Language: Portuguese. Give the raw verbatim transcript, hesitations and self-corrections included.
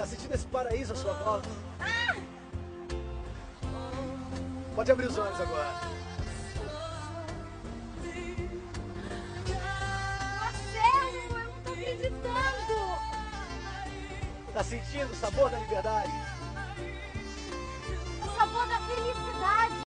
Tá sentindo esse paraíso à sua volta? Pode abrir os olhos agora. Marcelo, eu não tô acreditando. Tá sentindo o sabor da liberdade? O sabor da felicidade.